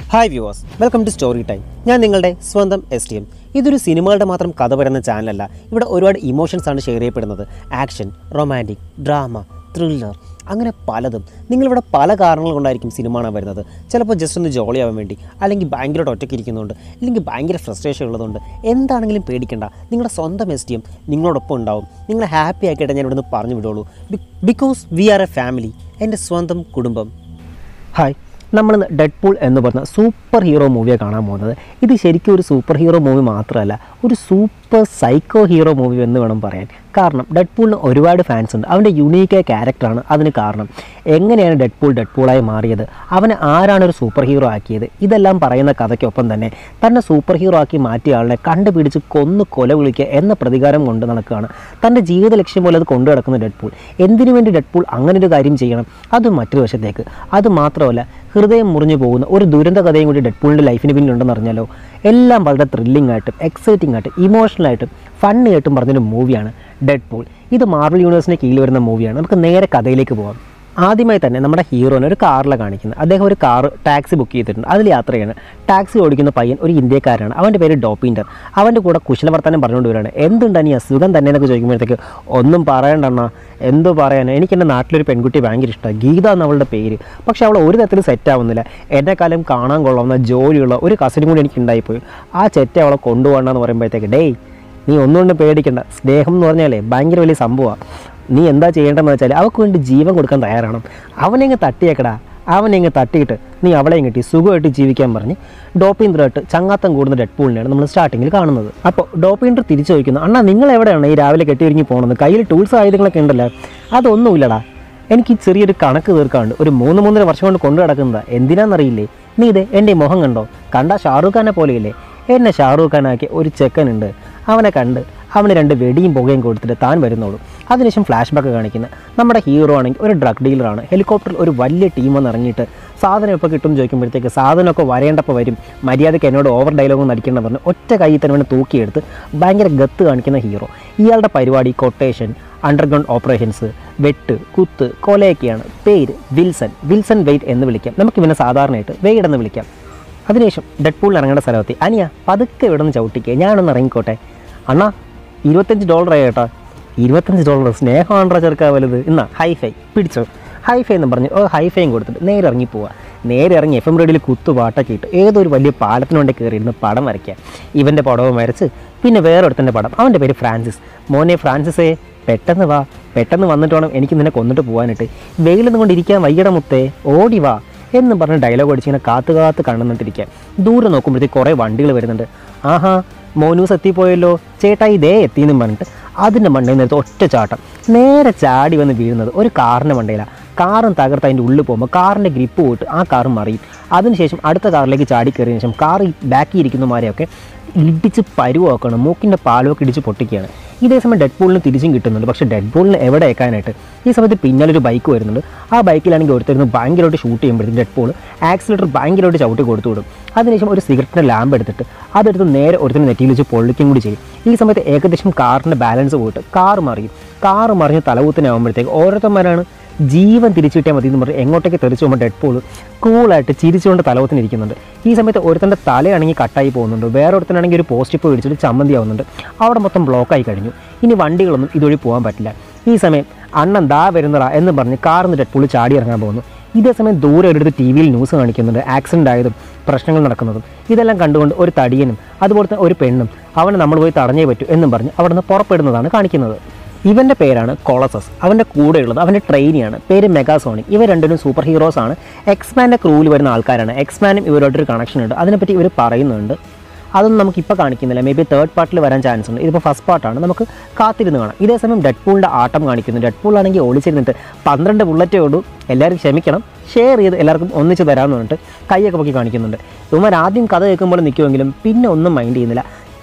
Hi viewers, welcome to story time. ഞാൻ നിങ്ങളുടെ സ്വന്തം STM. ഇതൊരു സിനിമകളുടെ മാത്രം കഥ പറയുന്ന ചാനലല്ല. ഇവിടെ ഒരുപാട് ഇമോഷൻസ് ആണ് ഷെയർ ചെയ്യപ്പെടുന്നത്. ആക്ഷൻ, റൊമാൻറ്റിക്, ഡ്രാമ, ത്രില്ലർ, അങ്ങനെ പലതും. നിങ്ങളിവിടെ പല കാരണങ്ങൾ കൊണ്ടായിരിക്കും സിനിമ കാണാൻ വരുന്നത്. ചിലപ്പോൾ ജസ്റ്റ് ഒന്ന് ജോളി ആവാൻ വേണ്ടി, അല്ലെങ്കിൽ ഭയങ്കരമായിട്ട് ഒറ്റയ്ക്ക് ഇരിക്കുന്നുണ്ട്, അല്ലെങ്കിൽ ഭയങ്കര ഫ്രസ്ട്രേഷൻ ഉള്ളതുകൊണ്ട്. എന്താണെങ്കിലും പേടിക്കേണ്ട, നിങ്ങളുടെ സ്വന്തം STM നിങ്ങളോടൊപ്പം ഉണ്ടാവും. നിങ്ങളെ ഹാപ്പി ആക്കിയിട്ട് ഞാൻ ഇവിടുന്ന് പറഞ്ഞു വിടുള്ളൂ. Because we are a family, എൻ്റെ സ്വന്തം കുടുംബം. ഹായ്, നമ്മൾ ഡെഡ്പൂൾ എന്ന് പറഞ്ഞ സൂപ്പർ ഹീറോ മൂവിയാണ് കാണാൻ പോകുന്നത്. ഇത് ശരിക്കും ഒരു സൂപ്പർ ഹീറോ മൂവി മാത്രമല്ല, ഒരു സൂപ്പർ സൈക്കോ ഹീറോ മൂവി എന്ന് വേണം പറയാൻ. കാരണം ഡെഡ്പൂളിന് ഒരുപാട് ഫാൻസ് ഉണ്ട്. അവൻ്റെ യുണീക്കായ ക്യാരക്ടറാണ് അതിന് കാരണം. എങ്ങനെയാണ് ഡെഡ്പൂളായി മാറിയത്, അവനെ ആരാണ് ഒരു സൂപ്പർ ഹീറോ ആക്കിയത്, ഇതെല്ലാം പറയുന്ന കഥയ്ക്കൊപ്പം തന്നെ തന്നെ സൂപ്പർ ഹീറോ ആക്കി മാറ്റിയ ആളിനെ കണ്ടുപിടിച്ച് കൊല വിളിക്കുക എന്ന പ്രതികാരം കൊണ്ട് നടക്കുകയാണ്. തൻ്റെ ജീവിത ലക്ഷ്യം പോലെ അത് കൊണ്ടു നടക്കുന്ന ഡെഡ്പൂൾ. എന്തിനു വേണ്ടി ഡെഡ്പൂൾ അങ്ങനെ ഒരു കാര്യം ചെയ്യണം, അത് മറ്റൊരു വശത്തേക്ക്. അതുമാത്രമല്ല, ഹൃദയം മുറിഞ്ഞു പോകുന്ന ഒരു ദുരന്ത കഥയും കൂടി ഡെഡ്പൂളിൻ്റെ ലൈഫിന് പിന്നിലുണ്ടെന്ന് അറിഞ്ഞാലോ. എല്ലാം വളരെ ത്രില്ലിംഗ് ആയിട്ടും എക്സൈറ്റിംഗ് ആയിട്ടും ഇമോഷണലായിട്ടും ഫണ്ണി ആയിട്ടും പറഞ്ഞൊരു മൂവിയാണ് ഡെഡ്പൂൾ. ഇത് മാർവൽ യൂണിവേഴ്സിന് കീഴിൽ വരുന്ന മൂവിയാണ്. നമുക്ക് നേരെ കഥയിലേക്ക് പോകാം. ആദ്യമായി തന്നെ നമ്മുടെ ഹീറോനെ ഒരു കാറിലാണ് കാണിക്കുന്നത്. അദ്ദേഹം ഒരു ടാക്സി ബുക്ക് ചെയ്തിട്ടുണ്ട്, അതിൽ യാത്രയാണ്. ടാക്സി ഓടിക്കുന്ന പയ്യൻ ഒരു ഇന്ത്യക്കാരനാണ്. അവൻ്റെ പേര് 𝓬𝓵𝓪. അവൻ്റെ കൂടെ കുശലവർത്തനം പറഞ്ഞുകൊണ്ട് വരികയാണ്. എന്തുണ്ട് നീ അസുഖം തന്നെ എന്നൊക്കെ ചോദിക്കുമ്പോഴത്തേക്ക്, ഒന്നും പറയണ്ടെണ്ണ, എന്തോ പറയാൻ, എനിക്ക് എൻ്റെ നാട്ടിലൊരു പെൺകുട്ടി ഭയങ്കര ഇഷ്ടമാണ്, ഗീത എന്നവളുടെ പേര്. പക്ഷേ അവൾ ഒരു തരത്തിൽ സെറ്റ് ആവുന്നില്ല. എന്നെക്കാലം കാണാൻ കൊള്ളാവുന്ന ജോലിയുള്ള ഒരു കസിനും കൂടി എനിക്ക് ഉണ്ടായിപ്പോയി. ആ ചെറ്റ അവളെ കൊണ്ടുപോകണമെന്ന് പറയുമ്പോഴത്തേക്ക്, ഡേയ് നീ ഒന്നുകൊണ്ടും പേടിക്കണ്ട, സ്നേഹം എന്ന് പറഞ്ഞാലേ ഭയങ്കര വലിയ സംഭവമാണ്. നീ എന്താ ചെയ്യേണ്ടതെന്ന് വെച്ചാൽ അവൾക്ക് വേണ്ടി ജീവൻ കൊടുക്കാൻ തയ്യാറാണ്. അവനെങ്ങ് തട്ടിയേക്കടാ, അവനെങ്ങ് തട്ടിയിട്ട് നീ അവളെയും കിട്ടി സുഖമായിട്ട് ജീവിക്കാൻ പറഞ്ഞ് 𝓬𝓵𝓪 ചങ്ങാത്തം കൂടുന്ന ഡെഡ്പൂളിനെയാണ് നമ്മൾ സ്റ്റാർട്ടിങ്ങിൽ കാണുന്നത്. അപ്പോൾ 𝓬𝓵𝓪 തിരിച്ചു ചോദിക്കുന്നു, അണ്ണാ നിങ്ങൾ എവിടെയാണ് ഈ രാവിലെ കെട്ടിയൊരുങ്ങി പോകുന്നത്, കയ്യിൽ ടൂൾസ് ആയുധങ്ങളൊക്കെ ഉണ്ടല്ലോ. അതൊന്നുമില്ലടാ, എനിക്ക് ചെറിയൊരു കണക്ക് തീർക്കാണ്ട് ഒരു 3-3.5 വർഷം കൊണ്ട് കൊണ്ടു കിടക്കുന്നതാ. എന്തിനാണെന്നറിയില്ലേ, നീ ഇത് എൻ്റെ മുഖം കണ്ടോ, കണ്ടാ ഷാറൂഖ് ഖാനെ പോലെയില്ലേ. എന്നെ ഷാറൂഖ് ഖാനാക്കി ഒരു ചെക്കനുണ്ട്, അവനെ കണ്ട് അവന് 2 വെടിയും പുകയും കൊടുത്തിട്ട് താൻ വരുന്നുള്ളൂ. അതിനുശേഷം ഫ്ലാഷ് ബാക്ക് കാണിക്കുന്നത് നമ്മുടെ ഹീറോ ആണെങ്കിൽ ഒരു ഡ്രഗ് ഡീലറാണ്. ഹെലികോപ്റ്ററിൽ ഒരു വലിയ ടീം വന്ന് ഇറങ്ങിയിട്ട് സാധനം എപ്പോൾ കിട്ടും ചോദിക്കുമ്പോഴത്തേക്ക്, സാധനമൊക്കെ വരേണ്ടപ്പോൾ വരും, മര്യാദയ്ക്ക് എന്നോട് ഓവർ ഡയലോഗും നടിക്കേണ്ട പറഞ്ഞ് ഒറ്റ കയ്യിൽ തന്നെ അവനെ തൂക്കിയെടുത്ത് ഭയങ്കര ഗത്ത് കാണിക്കുന്ന ഹീറോ. ഇയാളുടെ പരിപാടി കൊട്ടേഷൻ, അണ്ടർഗ്രൗണ്ട് ഓപ്പറേഷൻസ്, വെട്ട്, കുത്ത്, കൊലയൊക്കെയാണ്. പേര് വിൽസൺ വെയ്റ്റ് എന്ന് വിളിക്കാം. നമുക്ക് ഇവനെ സാധാരണയായിട്ട് വെയ്ഡ് എന്ന് വിളിക്കാം. അതിനുശേഷം ഡെഡ്പൂളിൽ ഇറങ്ങേണ്ട സ്ഥലമെത്തി. അനിയ പതുക്കെ ഇവിടെ നിന്ന് ചവിട്ടിക്കുക, ഞാനൊന്ന് ഇറങ്ങിക്കോട്ടെ. അണ്ണാ $25 ആയിട്ടാ. $25 സ്നേഹമാണ്ട്രാ ചെറുക്കാൻ വലുത്. എന്നാ ഹൈഫൈ പിടിച്ചോ, ഹൈഫൈ എന്ന് പറഞ്ഞ് ഹൈഫൈയും കൊടുത്തിട്ട് നേരെ ഇറങ്ങി പോവുക. നേരെ ഇറങ്ങി FM റേഡിയോയിൽ കുത്തുപാട്ടൊക്കെ ഇട്ട് ഏതൊരു വലിയ പാലത്തിനുകൊണ്ട് കയറിയിരുന്ന് പടം വരയ്ക്കുക. ഇവൻ്റെ പടവും വരച്ച് പിന്നെ വേറൊരുത്തൻ്റെ പടം. അവൻ്റെ പേര് ഫ്രാൻസിസ്. മോനെ ഫ്രാൻസിസേ, പെട്ടെന്ന് വാ, പെട്ടെന്ന് വന്നിട്ട് വേണം എനിക്ക് നിന്നെ കൊന്നിട്ട് പോകാനായിട്ട്. വെയിലൊന്നും കൊണ്ടിരിക്കാൻ വയ്യട മുത്തേ, ഓടി വാ എന്ന് പറഞ്ഞ് ഡയലോഗ് അടിച്ചിങ്ങനെ കാത്ത് കണ്ണുന്നിട്ടിരിക്കുക. ദൂരെ നോക്കുമ്പോഴത്തേക്ക് കുറേ വണ്ടികൾ വരുന്നുണ്ട്. ആഹാ, മോനൂസ് എത്തിപ്പോയല്ലോ, ചേട്ടാ ഇതേ എത്തിയെന്നും പറഞ്ഞിട്ട് അതിൻ്റെ മണ്ടയിൽ നിന്ന് ഒറ്റ ചാട്ടം നേരെ ചാടി വന്ന് വീഴുന്നത് ഒരു കാറിൻ്റെ മണ്ടയിലാണ്. കാറും തകർത്ത് അതിൻ്റെ ഉള്ളിൽ പോകുമ്പോൾ കാറിൻ്റെ ഗ്രിപ്പ് പോയിട്ട് ആ കാറും മറിയും. അതിനുശേഷം അടുത്ത കാറിലേക്ക് ചാടി കയറിയതിനു ശേഷം കാർ ബാക്കി ഇരിക്കുന്നമാരെയൊക്കെ ഇടിച്ച് പരുവാക്കണം, മൂക്കിൻ്റെ പാലമൊക്കെ ഇടിച്ച് പൊട്ടിക്കുകയാണ്. ഇതേ സമയം ഡെഡ്പൂളിന് തിരിച്ചും കിട്ടുന്നുണ്ട്. പക്ഷേ ഡെഡ്പൂളിന് എവിടെ ഏക്കാനായിട്ട് ഈ സമയത്ത് പിന്നാലൊരു ബൈക്ക് വരുന്നുണ്ട്. ആ ബൈക്കിലാണെങ്കിൽ ഒരുത്തരുന്ന് ഭയങ്കരമായിട്ട് ഷൂട്ട് ചെയ്യുമ്പോഴത്തേക്കും ഡെഡ്പൂൾ ആക്സിലേറ്റർ ഭയങ്കരമായിട്ട് ചവിട്ടി കൊടുത്തു വിടും. അതിനുശേഷം ഒരു സിഗരറ്റിൻ്റെ ലാമ്പ് എടുത്തിട്ട് അതെടുത്ത് നേരെ ഒരുത്തിന് നെറ്റിയിൽ വെച്ച് പൊള്ളിക്കും കൂടി ചെയ്യും. ഈ സമയത്ത് ഏകദേശം കാറിൻ്റെ ബാലൻസ് പോയിട്ട് കാറ് മറിഞ്ഞ് തലകുത്തനാകുമ്പോഴത്തേക്ക് ഓരോരുത്തന്മാരാണ് ജീവൻ തിരിച്ചു കിട്ടിയാൽ മതി എന്ന് പറഞ്ഞ് എങ്ങോട്ടേക്ക് തെറിച്ചു പോകുമ്പോൾ ഡെഡ്പൂൾ കൂളായിട്ട് ചിരിച്ചുകൊണ്ട് തലവത്തിനിരിക്കുന്നുണ്ട്. ഈ സമയത്ത് ഒരുത്തൻ്റെ തലയാണെങ്കിൽ കട്ടായി പോകുന്നുണ്ട്, വേറെ ഒരുത്തനാണെങ്കിൽ ഒരു പോസ്റ്റ് ഇപ്പോൾ ഇടിച്ചിട്ട് ചമ്മന്തി ആവുന്നുണ്ട്. അവിടെ മൊത്തം ബ്ലോക്കായി കഴിഞ്ഞു. ഇനി വണ്ടികളൊന്നും ഇതുവഴി പോകാൻ പറ്റില്ല. ഈ സമയം അണ്ണൻ ദാ വരുന്നതാ എന്ന് പറഞ്ഞ് കാറിന്ന് ഡെഡ്പൂൾ ചാടി ഇറങ്ങാൻ പോകുന്നു. ഇതേ സമയം ദൂരെ ഒരിടത്ത് TV ന്യൂസ് കാണിക്കുന്നുണ്ട്, ആക്സിഡൻ്റ് ആയതും പ്രശ്നങ്ങൾ നടക്കുന്നതും. ഇതെല്ലാം കണ്ടുകൊണ്ട് ഒരു തടിയനും അതുപോലെ തന്നെ ഒരു പെണ്ണും അവനെ നമ്മൾ പോയി തടഞ്ഞേ പറ്റൂ എന്നും പറഞ്ഞ് അവിടെ നിന്ന് പുറപ്പെടുന്നതാണ് കാണിക്കുന്നത്. ഇവൻ്റെ പേരാണ് കൊളസസ്. അവൻ്റെ കൂടെയുള്ളത് അവൻ്റെ ട്രെയിനിയാണ്, പേര് മെഗാസോണിക്. ഇവർ രണ്ടുപേരും സൂപ്പർ ഹീറോസാണ്. എക്സ്മാൻ്റെ ക്രൂവിൽ വരുന്ന ആൾക്കാരാണ്. എക്സ്മാനും ഇവരോട്ടൊരു കണക്ഷൻ ഉണ്ട്, അതിനെപ്പറ്റി ഇവർ പറയുന്നുണ്ട്. അതൊന്നും നമുക്കിപ്പോൾ കാണിക്കുന്നില്ല, മേ ബി തേർഡ് പാർട്ടിൽ വരാൻ ചാൻസ് ഉണ്ട്. ഇതിപ്പോൾ ഫസ്റ്റ് പാർട്ടാണ്, നമുക്ക് കാത്തിരുന്ന് കാണാം. ഇതേ സമയം ഡെഡ്പൂളിൻ്റെ ആട്ടം കാണിക്കുന്നു. ഡെഡ്പൂളാണെങ്കിൽ ഒളിച്ചിരുന്നിട്ട് 12 ബുള്ളറ്റേ ഉള്ളൂ, എല്ലാവരും ക്ഷമിക്കണം, ഷെയർ ചെയ്ത് എല്ലാവർക്കും ഒന്നിച്ച് തരാമെന്ന് പറഞ്ഞിട്ട് കൈയൊക്കെ പൊക്കി കാണിക്കുന്നുണ്ട്. ഇവന്മാർ ആദ്യം കഥ കേൾക്കുമ്പോൾ നിൽക്കുമെങ്കിലും പിന്നെ ഒന്നും മൈൻഡ് ചെയ്യുന്നില്ല.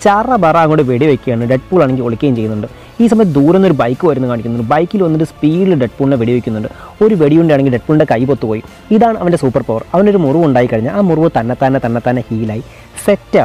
ചറ അങ്ങോട്ട് വെടിവെക്കുകയാണ്. ഡെഡ്പൂൾ ആണെങ്കിൽ ഒളിക്കുകയും ചെയ്യുന്നുണ്ട്. ഈ സമയത്ത് ദൂരെ നിന്നൊരു ബൈക്ക് വരുന്നത് കാണിക്കുന്നുണ്ട്. ബൈക്കിൽ വന്നിട്ട് സ്പീഡിൽ ഡെഡ്പൂളിനെ വെടിവെക്കുന്നുണ്ട്. ഒരു വെടിയുണ്ടാണെങ്കിൽ ഡെഡ്പൂളിൻ്റെ കൈ പൊത്തുപോയി. ഇതാണ് അവൻ്റെ സൂപ്പർ പവർ. അവനൊരു മുറിവ് ഉണ്ടായി കഴിഞ്ഞാൽ ആ മുറിവ് തന്നെത്താനെ ഹീലായി സെറ്റാവും.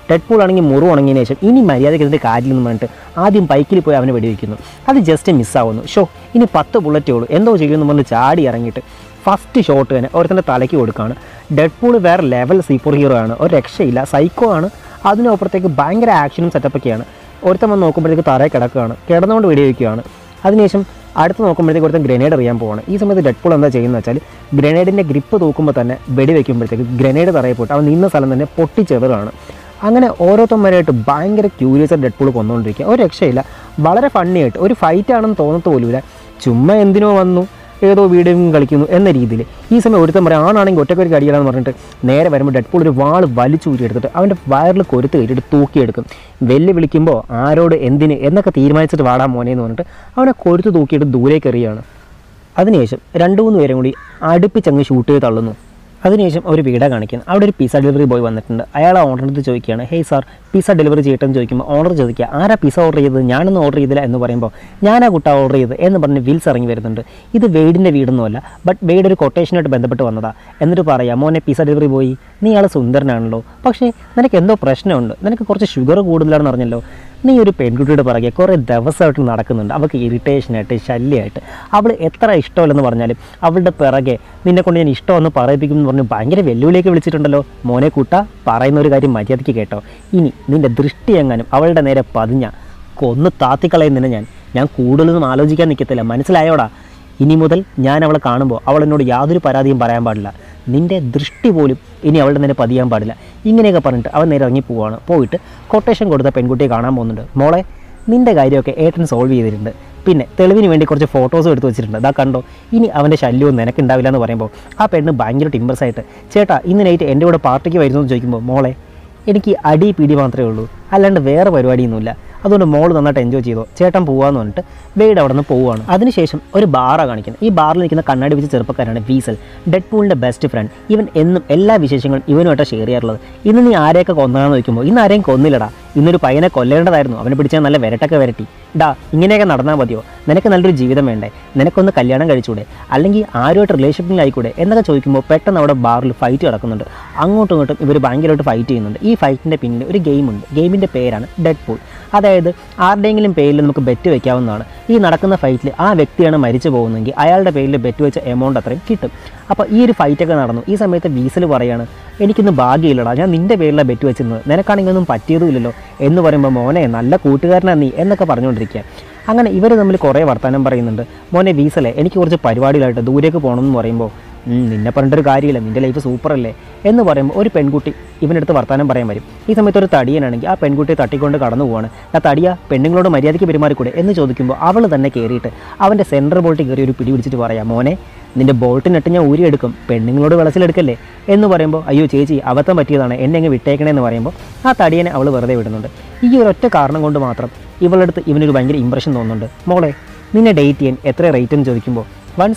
ഡെഡ്പൂൾ ആണെങ്കിൽ മുറിവ് ഉണങ്ങിയതിന് ശേഷം ഇനി മര്യാദയ്ക്ക് ഇതിൻ്റെ കാര്യമെന്ന് പറഞ്ഞിട്ട് ആദ്യം ബൈക്കിൽ പോയി അവനെ വെടിവെക്കുന്നു. അത് ജസ്റ്റ് മിസ്സാവുന്നു. ഇനി 10 ബുള്ളറ്റേ ഉള്ളൂ, എന്തോ ചെയ്യുമെന്ന് പറഞ്ഞ് ചാടി ഇറങ്ങിയിട്ട് ഫസ്റ്റ് ഷോട്ട് തന്നെ ഒരുത്തൻ്റെ തലയ്ക്ക് കൊടുക്കുകയാണ്. ഡെഡ്പൂൾ വേറെ ലെവൽ സൂപ്പർ ഹീറോ ആണ്, ഒരു രക്ഷയില്ല, സൈക്കോ ആണ്. അതിനപ്പുറത്തേക്ക് ഭയങ്കര ആക്ഷനും സെറ്റപ്പൊക്കെയാണ്. ഒരുത്തൻ വന്ന് നോക്കുമ്പോഴത്തേക്ക് തറയെ കിടക്കുകയാണ്, കിടന്നുകൊണ്ട് വെടിവെക്കുകയാണ്. അതിനുശേഷം അടുത്ത് നോക്കുമ്പോഴത്തേക്ക് ഒരുത്തൻ ഗ്രനേഡ് എറിയാൻ പോവാണ്. ഈ സമയത്ത് ഡെഡ്പൂൾ എന്താ ചെയ്യുന്നത് വെച്ചാൽ ഗ്രനേഡിൻ്റെ ഗ്രിപ്പ് തൂക്കുമ്പോൾ തന്നെ വെടിവെക്കുമ്പോഴത്തേക്ക് ഗ്രനേഡ് തറയിൽ പോയിട്ട് അവൻ നിന്ന സ്ഥലം തന്നെ പൊട്ടിച്ചെറുകയാണ്. അങ്ങനെ ഓരോരുത്തന്മാരായിട്ട് ഭയങ്കര ക്യൂരിയസ് ഡെഡ്പൂൾ കൊന്നുകൊണ്ടിരിക്കുക. ഒരു രക്ഷയില്ല, വളരെ ഫണ്ണിയായിട്ട്. ഒരു ഫൈറ്റ് ആണെന്ന് തോന്നത്ത് പോലുമില്ല, ചുമ്മാ എന്തിനോ വന്നു ഏതോ വീഡിയോ കളിക്കുന്നു എന്ന രീതിയിൽ. ഈ സമയം ഒരുത്തൻ പറയാം ആണാണെങ്കിൽ ഒറ്റക്കൊരു കടിയാണെന്ന് പറഞ്ഞിട്ട് നേരെ വരുമ്പോൾ ഡെഡ്പൂൾ ഒരു വാൾ വലിച്ചൂരി എടുത്തിട്ട് അവൻ്റെ വയറിൽ കൊരുത്ത് കയറ്റിയിട്ട് തൂക്കിയെടുക്കും. വിളിക്കുമ്പോൾ ആരോട് എന്തിന് എന്നൊക്കെ തീരുമാനിച്ചിട്ട് വാടാൻ മോനെ എന്ന് പറഞ്ഞിട്ട് അവനെ കൊരുത്ത് തൂക്കിയിട്ട് ദൂരേക്ക് എറിയുകയാണ്. അതിനുശേഷം 2-3 പേരും കൂടി അടുപ്പിച്ചങ്ങ് ഷൂട്ട് ചെയ്ത് തള്ളുന്നു. അതിനുശേഷം ഒരു വീഡിയോ കാണിക്കുന്നു. അവിടെ ഒരു പിസ്സ ഡെലിവറി ബോയ് വന്നിട്ടുണ്ട്. അയാൾ ഓണറിൻ്റെ അടുത്ത് ചോദിക്കുകയാണ്, ഹേയ് സാർ പിസ്സ ഡെലിവറി ചെയ്യട്ടെന്ന് ചോദിക്കുമ്പോൾ ഓണർ ചോദിക്കുക, ആരാ പിസ്സ ഓർഡർ ചെയ്തത്? ഞാനൊന്നും ഓർഡർ ചെയ്തില്ല എന്ന് പറയുമ്പോൾ ഞാനാ കുട്ട ഓർഡർ ചെയ്ത് എന്ന് പറഞ്ഞ് വിൽസ് ഇറങ്ങി വരുന്നുണ്ട്. ഇത് വെയ്ഡിൻ്റെ വീടൊന്നുമല്ല, ബട്ട് വെയ്ഡ് ഒരു കൊട്ടേഷനായിട്ട് ബന്ധപ്പെട്ട് വന്നതാ. എന്നിട്ട് പറയാം, മോനെ പിസ്സ ഡെലിവറി ബോയ് നീ ആൾ സുന്ദരനാണല്ലോ, പക്ഷേ നിനക്ക് എന്തോ പ്രശ്നമുണ്ട്, നിനക്ക് കുറച്ച് ഷുഗർ കൂടുതലാണെന്ന് അറിഞ്ഞല്ലോ. നീ ഒരു പെൺകുട്ടിയുടെ പുറകെ കുറേ ദിവസമായിട്ട് നടക്കുന്നുണ്ട്, അവൾക്ക് ഇറിറ്റേഷനായിട്ട് ശല്യമായിട്ട്. അവൾ എത്ര ഇഷ്ടമല്ലെന്ന് പറഞ്ഞാലും അവളുടെ പിറകെ നിന്നെക്കൊണ്ട് ഞാൻ ഇഷ്ടമെന്ന് പറയിപ്പിക്കുമെന്ന് പറഞ്ഞ് ഭയങ്കര വെല്ലുവിളിയൊക്കെ വിളിച്ചിട്ടുണ്ടല്ലോ. മോനെ കൂട്ട, പറയുന്ന ഒരു കാര്യം മര്യാദയ്ക്ക് കേട്ടോ. ഇനി നിൻ്റെ ദൃഷ്ടി എങ്ങാനും അവളുടെ നേരെ പതിഞ്ഞ കൊന്ന് താത്തിക്കളയുന്നതിന് ഞാൻ കൂടുതലൊന്നും ആലോചിക്കാൻ നിൽക്കത്തില്ല, മനസ്സിലായോടാ? ഇനി മുതൽ ഞാൻ അവളെ കാണുമ്പോൾ അവൾ എന്നോട് യാതൊരു പരാതിയും പറയാൻ പാടില്ല, നിൻ്റെ ദൃഷ്ടി പോലും ഇനി അവളുടെ നേരെ പതിയാൻ പാടില്ല. ഇങ്ങനെയൊക്കെ പറഞ്ഞിട്ട് അവൻ നേരെ ഇറങ്ങി പോവുകയാണ്. പോയിട്ട് കൊട്ടേഷൻ കൊടുത്ത പെൺകുട്ടിയെ കാണാൻ പോകുന്നുണ്ട്. മോളെ നിൻ്റെ കാര്യമൊക്കെ ഏട്ടൻ സോൾവ് ചെയ്തിട്ടുണ്ട്, പിന്നെ തെളിവിന് വേണ്ടി കുറച്ച് ഫോട്ടോസും എടുത്ത് വെച്ചിട്ടുണ്ട്, അതാ കണ്ടോ. ഇനി അവൻ്റെ ശല്യവും നിനക്കുണ്ടാവില്ല എന്ന് പറയുമ്പോൾ ആ പെണ്ണ് ഭയങ്കര ടിമ്പേഴ്സായിട്ട്, ചേട്ടാ ഇന്ന് നൈറ്റ് എൻ്റെ കൂടെ പാർട്ടിക്ക് വരുന്നു എന്ന് ചോദിക്കുമ്പോൾ, മോളെ എനിക്ക് അടി പിടി മാത്രമേ ഉള്ളൂ, അല്ലാണ്ട് വേറെ പരിപാടിയൊന്നുമില്ല, അതുകൊണ്ട് മോൾ നന്നായിട്ട് എൻജോയ് ചെയ്തോ, ചേട്ടൻ പോവാന്ന് പറഞ്ഞിട്ട് വെയ്ഡ് അവിടെ നിന്ന് പോവുകയാണ്. അതിനുശേഷം ഒരു ബാറാണ് കാണിക്കുന്നത്. ഈ ബാറിൽ നിൽക്കുന്ന കണ്ണാടി വെച്ച ചെറുപ്പക്കാരാണ് വീസൽ, ഡെഡ്പൂളിൻ്റെ ബെസ്റ്റ് ഫ്രണ്ട്. ഇവൻ എന്നും എല്ലാ വിശേഷങ്ങളും ഇവനുമായിട്ടാണ് ഷെയർ ചെയ്യാറുള്ളത്. ഇന്ന് നീ ആരെയൊക്കെ കൊന്നതാണെന്ന് ചോദിക്കുമ്പോൾ, ഇന്ന് ആരെയും കൊന്നില്ലടാ, ഇന്നൊരു പയ്യനെ കൊല്ലേണ്ടതായിരുന്നു, അവനെ പിടിച്ചാൽ നല്ല വിരട്ടൊക്കെ വരട്ടി. ഇങ്ങനെയൊക്കെ നടന്നാൽ മതിയോ? നിനക്ക് നല്ലൊരു ജീവിതം വേണ്ടേ? നിനക്കൊന്ന് കല്യാണം കഴിച്ചൂടെ? അല്ലെങ്കിൽ ആരുമായിട്ട് റിലേഷൻഷിപ്പിലായിക്കൂടെ എന്നൊക്കെ ചോദിക്കുമ്പോൾ പെട്ടെന്ന് അവിടെ ബാറിൽ ഫൈറ്റ് നടക്കുന്നുണ്ട്. അങ്ങോട്ടും ഇങ്ങോട്ടും ഇവർ ഭയങ്കരമായിട്ട് ഫൈറ്റ് ചെയ്യുന്നുണ്ട്. ഈ ഫൈറ്റിൻ്റെ പിന്നിൽ ഒരു ഗെയിമുണ്ട്. ഗെയിമിൻ്റെ പേരാണ് ഡെഡ്പൂൾ. അതായത് ആരുടെയെങ്കിലും പേരിൽ നമുക്ക് ബെറ്റ് വയ്ക്കാവുന്നതാണ്. ഈ നടക്കുന്ന ഫൈറ്റിൽ ആ വ്യക്തിയാണ് മരിച്ചു പോകുന്നതെങ്കിൽ അയാളുടെ പേരിൽ ബെറ്റ് വെച്ച എമൗണ്ട് അത്രയും കിട്ടും. അപ്പോൾ ഈ ഒരു ഫൈറ്റൊക്കെ നടന്നു. ഈ സമയത്ത് വീസൽ പറയാണ്, എനിക്കൊന്നും ഭാഗ്യമില്ലടാ, ഞാൻ നിൻ്റെ പേരിലാണ് ബെറ്റ് വെച്ചിരുന്നത്, നിനക്കാണെങ്കിൽ ഒന്നും പറ്റിയതുമില്ലല്ലോ എന്ന് പറയുമ്പോൾ, മോനെ നല്ല കൂട്ടുകാരനാണ് നീ എന്നൊക്കെ പറഞ്ഞുകൊണ്ടിരിക്കുക. അങ്ങനെ ഇവർ തമ്മിൽ കുറേ വർത്തമാനം പറയുന്നുണ്ട്. മോനെ വീസലെ എനിക്ക് കുറച്ച് പരിപാടികളായിട്ട് ദൂരേക്ക് പോകണമെന്ന് പറയുമ്പോൾ, നിന്നെ പറഞ്ഞിട്ടൊരു കാര്യമില്ല, നിൻ്റെ ലൈഫ് സൂപ്പറല്ലേ എന്ന് പറയുമ്പോൾ ഒരു പെൺകുട്ടി ഇവനടുത്ത് വർത്തമാനം പറയാൻ വരും. ഈ സമയത്ത് ഒരു തടിയനാണെങ്കിൽ ആ പെൺകുട്ടിയെ തട്ടിക്കൊണ്ട് കടന്നു പോവാണ്. ആ തടിയ പെണ്ണുങ്ങളോട് മര്യാദയ്ക്ക് പെരുമാറിക്കൂടെ എന്ന് ചോദിക്കുമ്പോൾ അവൾ തന്നെ കയറിയിട്ട് അവൻ്റെ സെൻറ്റർ ബോൾട്ട് കയറി ഒരു പിടി പിടിച്ചിട്ട് പറയാം, മോനെ നിൻ്റെ ബോൾട്ടിനിട്ട് ഞാൻ ഊരിയെടുക്കും, പെണ്ണുങ്ങളോട് വിളച്ചിലെടുക്കല്ലേ എന്ന് പറയുമ്പോൾ, അയ്യോ ചേച്ചി അബദ്ധം പറ്റിയതാണ്, എന്നെ അങ്ങ് വിട്ടേക്കണേ എന്ന് പറയുമ്പോൾ ആ തടിയനെ അവൾ വെറുതെ വിടുന്നുണ്ട്. ഈ ഒരൊറ്റ കാരണം കൊണ്ട് മാത്രം ഇവളടുത്ത് ഇവനൊരു ഭയങ്കര ഇമ്പ്രഷൻ തോന്നുന്നുണ്ട്. മോളെ നിന്നെ ഡേറ്റ് ചെയ്യാൻ എത്ര റേറ്റ് എന്ന് ചോദിക്കുമ്പോൾ,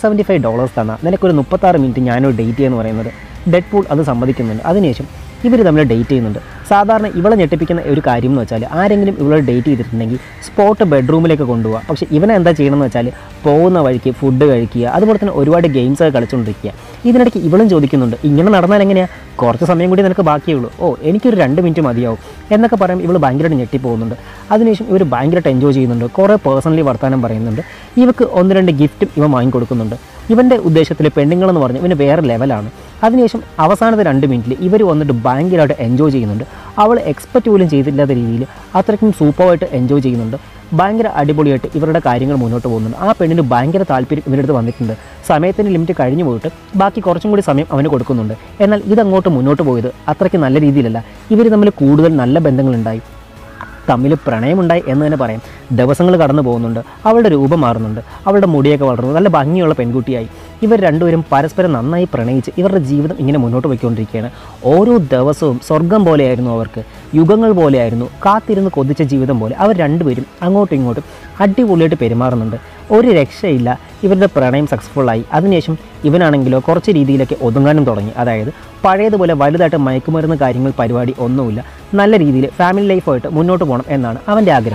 $175 തന്നാൽ നിനക്കൊരു 36 മിനിറ്റ് ഞാനൊരു ഡേറ്റ് ചെയ്യുമെന്ന് പറയുന്നത്. ഡെഡ്പൂൾ അത് സമ്മതിക്കുന്നുണ്ട്. അതിനുശേഷം ഇവർ തമ്മിൽ ഡേറ്റ് ചെയ്യുന്നുണ്ട്. സാധാരണ ഇവളെ ഞെട്ടിപ്പിക്കുന്ന ഒരു കാര്യം എന്ന് വെച്ചാൽ ആരെങ്കിലും ഇവളെ ഡേറ്റ് ചെയ്തിട്ടുണ്ടെങ്കിൽ സ്പോട്ട് ബെഡ്റൂമിലേക്ക് കൊണ്ടുപോകുക. പക്ഷേ ഇവനെ എന്താ ചെയ്യണമെന്ന് വെച്ചാൽ പോകുന്ന വഴിക്ക് ഫുഡ് കഴിക്കുക, അതുപോലെ തന്നെ ഒരുപാട് ഗെയിംസൊക്കെ കളിച്ചുകൊണ്ടിരിക്കുക. ഇതിനിടയ്ക്ക് ഇവളും ചോദിക്കുന്നുണ്ട്, ഇങ്ങനെ നടന്നാൽ എങ്ങനെയാണ്, കുറച്ച് സമയം കൂടി നിനക്ക് ബാക്കിയുള്ളൂ, എനിക്കൊരു 2 മിനിറ്റ് മതിയാവും എന്നൊക്കെ പറയുമ്പോൾ ഇവൾ ഭയങ്കരമായിട്ട് ഞെട്ടിപ്പോകുന്നുണ്ട്. അതിനുശേഷം ഇവർ ഭയങ്കരമായിട്ട് എൻജോയ് ചെയ്യുന്നുണ്ട്, കുറേ പേഴ്സണലി വർത്താനം പറയുന്നുണ്ട്. ഇവർക്ക് 1-2 ഗിഫ്റ്റും ഇവ വാങ്ങിക്കൊടുക്കുന്നുണ്ട്. ഇവൻ്റെ ഉദ്ദേശത്തിൽ പെണ്ണുങ്ങളെന്ന് പറഞ്ഞാൽ ഇവന് വേറെ ലെവലാണ്. അതിനുശേഷം അവസാനത്തെ 2 മിനിറ്റിൽ ഇവർ വന്നിട്ട് ഭയങ്കരമായിട്ട് എൻജോയ് ചെയ്യുന്നുണ്ട്. അവൾ എക്സ്പെക്റ്റ് പോലും ചെയ്തില്ലാത്ത രീതിയിൽ അത്രയ്ക്കും സൂപ്പറായിട്ട് എൻജോയ് ചെയ്യുന്നുണ്ട്. ഭയങ്കര അടിപൊളിയായിട്ട് ഇവരുടെ കാര്യങ്ങൾ മുന്നോട്ട് പോകുന്നുണ്ട്. ആ പെണ്ണിന് ഭയങ്കര താല്പര്യം ഇവരുടെ അടുത്ത് വന്നിട്ടുണ്ട്. സമയത്തിൻ്റെ ലിമിറ്റ് കഴിഞ്ഞു പോയിട്ട് ബാക്കി കുറച്ചും കൂടി സമയം അവന് കൊടുക്കുന്നുണ്ട്. എന്നാൽ ഇതങ്ങോട്ട് മുന്നോട്ട് പോയത് അത്രയ്ക്ക് നല്ല രീതിയിലല്ല. ഇവർ തമ്മിൽ കൂടുതൽ നല്ല ബന്ധങ്ങളുണ്ടായി, തമ്മിൽ പ്രണയമുണ്ടായി എന്ന് തന്നെ പറയാം. ദിവസങ്ങൾ കടന്നു പോകുന്നുണ്ട്, അവളുടെ രൂപം മാറുന്നുണ്ട്, അവളുടെ മുടിയൊക്കെ വളർന്നു, നല്ല ഭംഗിയുള്ള പെൺകുട്ടിയായി. ഇവർ രണ്ടുപേരും പരസ്പരം നന്നായി പ്രണയിച്ച് ഇവരുടെ ജീവിതം ഇങ്ങനെ മുന്നോട്ട് പോയിക്കൊണ്ടിരിക്കുകയാണ്. ഓരോ ദിവസവും സ്വർഗം പോലെയായിരുന്നു അവർക്ക്, യുഗങ്ങൾ പോലെയായിരുന്നു, കാത്തിരുന്ന് കൊതിച്ച ജീവിതം പോലെ. അവർ രണ്ടുപേരും അങ്ങോട്ടും ഇങ്ങോട്ടും അടിപൊളിയായിട്ട് പെരുമാറുന്നുണ്ട്. ഒരു രക്ഷയില്ല. ഇവരുടെ പ്രണയം സക്സസ്ഫുള്ളായി. അതിനുശേഷം ഇവനാണെങ്കിലോ കുറച്ച് രീതിയിലൊക്കെ ഒതുങ്ങാനും തുടങ്ങി. അതായത് പഴയതുപോലെ വലുതായിട്ട് മയക്കുമരുന്ന് കാര്യങ്ങൾ പരിപാടി ഒന്നുമില്ല, നല്ല രീതിയിൽ ഫാമിലി ലൈഫായിട്ട് മുന്നോട്ട് പോകണം എന്നാണ് അവൻ്റെ ആഗ്രഹം.